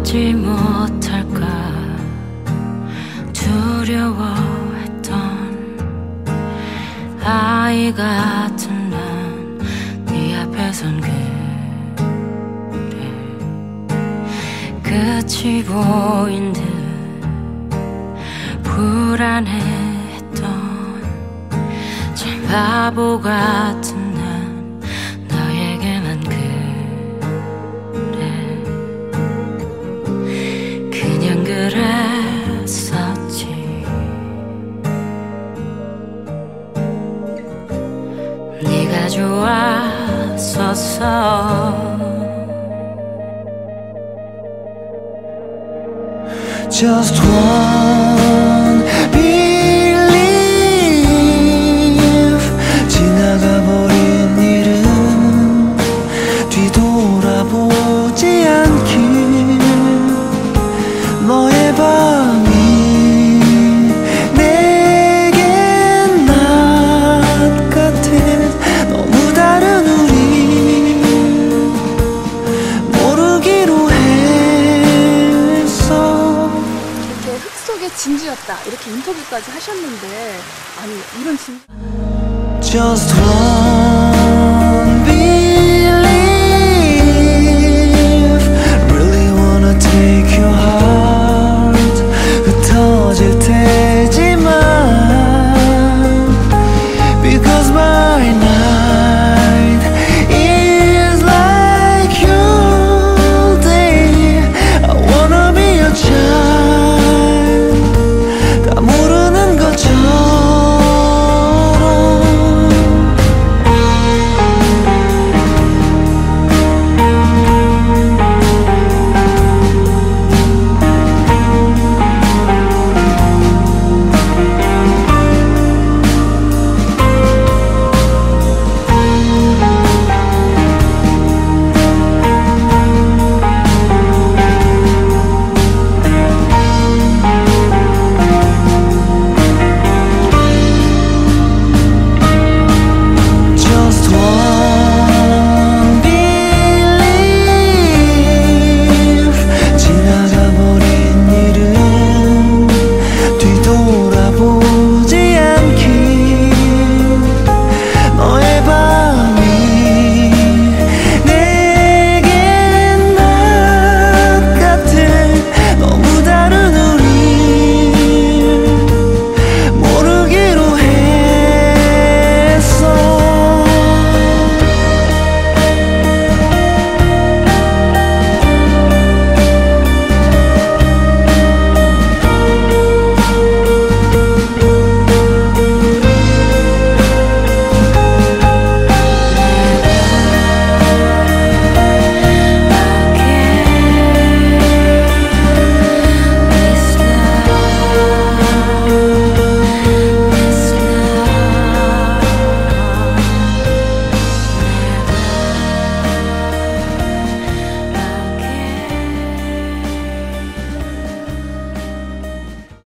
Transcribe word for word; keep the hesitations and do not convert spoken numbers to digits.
잊지 못할까 두려워했던 아이 같은 난 네 앞에선 그래 끝이 보인 듯 불안해했던 참 바보 같은 난 너에게만 그래 그냥 그랬었지 네가 좋았었어 Just one believe 지나가버린 일은 뒤돌아보지 않길 너의 밤이 내겐 낮 같은 너무 다른 우리 모르기로 했어. 이렇게 흙 속의 진주였다 이렇게 인터뷰까지 하셨는데 아니 이런 진주 Just one